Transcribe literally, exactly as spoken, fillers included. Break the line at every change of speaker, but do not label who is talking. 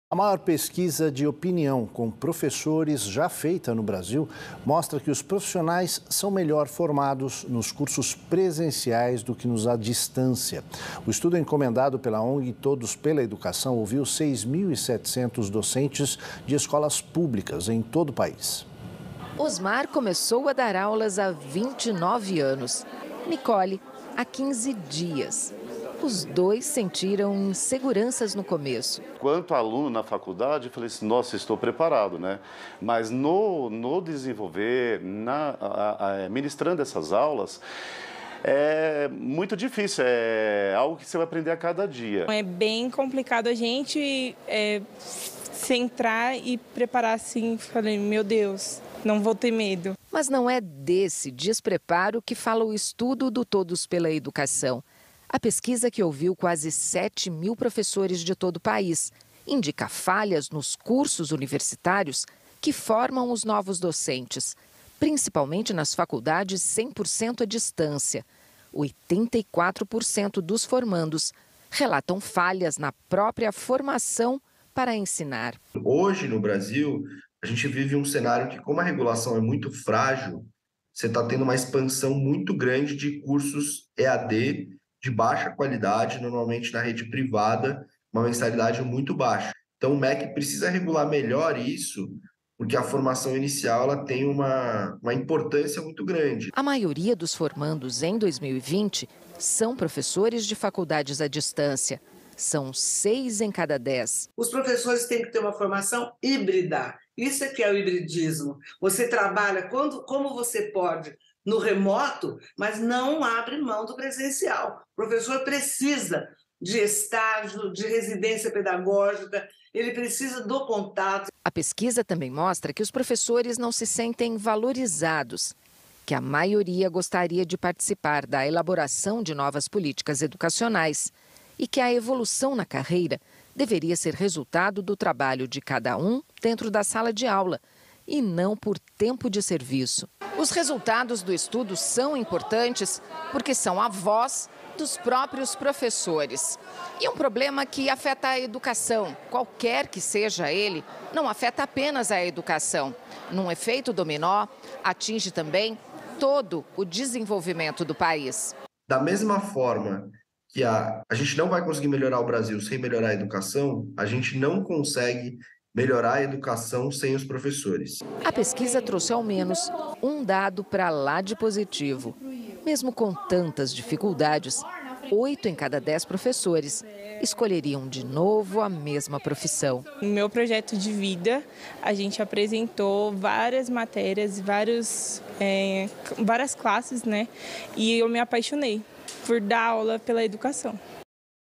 A maior pesquisa de opinião com professores já feita no Brasil mostra que os profissionais são melhor formados nos cursos presenciais do que nos à distância. O estudo encomendado pela O N G Todos pela Educação ouviu seis mil e setecentos docentes de escolas públicas em todo o país.
Osmar começou a dar aulas há vinte e nove anos. Nicole, há quinze dias. Os dois sentiram inseguranças no começo.
Quanto aluno na faculdade, eu falei assim, nossa, estou preparado, né? Mas no, no desenvolver, na, a, a, ministrando essas aulas, é muito difícil, é algo que você vai aprender a cada dia.
É bem complicado a gente é, centrar e preparar assim, falei, meu Deus, não vou ter medo.
Mas não é desse despreparo que fala o estudo do Todos pela Educação. A pesquisa, que ouviu quase sete mil professores de todo o país, indica falhas nos cursos universitários que formam os novos docentes, principalmente nas faculdades cem por cento à distância. oitenta e quatro por cento dos formandos relatam falhas na própria formação para ensinar.
Hoje, no Brasil, a gente vive um cenário que, como a regulação é muito frágil, você está tendo uma expansão muito grande de cursos E A D, de baixa qualidade, normalmente na rede privada, uma mensalidade muito baixa. Então, o M E C precisa regular melhor isso, porque a formação inicial ela tem uma, uma importância muito grande.
A maioria dos formandos em dois mil e vinte são professores de faculdades à distância. São seis em cada dez.
Os professores têm que ter uma formação híbrida. Isso é que é o hibridismo. Você trabalha quando, como você pode no remoto, mas não abre mão do presencial. O professor precisa de estágio, de residência pedagógica, ele precisa do contato.
A pesquisa também mostra que os professores não se sentem valorizados, que a maioria gostaria de participar da elaboração de novas políticas educacionais e que a evolução na carreira deveria ser resultado do trabalho de cada um dentro da sala de aula e não por tempo de serviço. Os resultados do estudo são importantes porque são a voz dos próprios professores. E um problema que afeta a educação, qualquer que seja ele, não afeta apenas a educação. Num efeito dominó, atinge também todo o desenvolvimento do país.
Da mesma forma que a, a gente não vai conseguir melhorar o Brasil sem melhorar a educação, a gente não consegue melhorar a educação sem os professores.
A pesquisa trouxe ao menos um dado para lá de positivo. Mesmo com tantas dificuldades, oito em cada dez professores escolheriam de novo a mesma profissão.
No meu projeto de vida, a gente apresentou várias matérias, vários, é, várias classes, né? E eu me apaixonei por dar aula pela educação.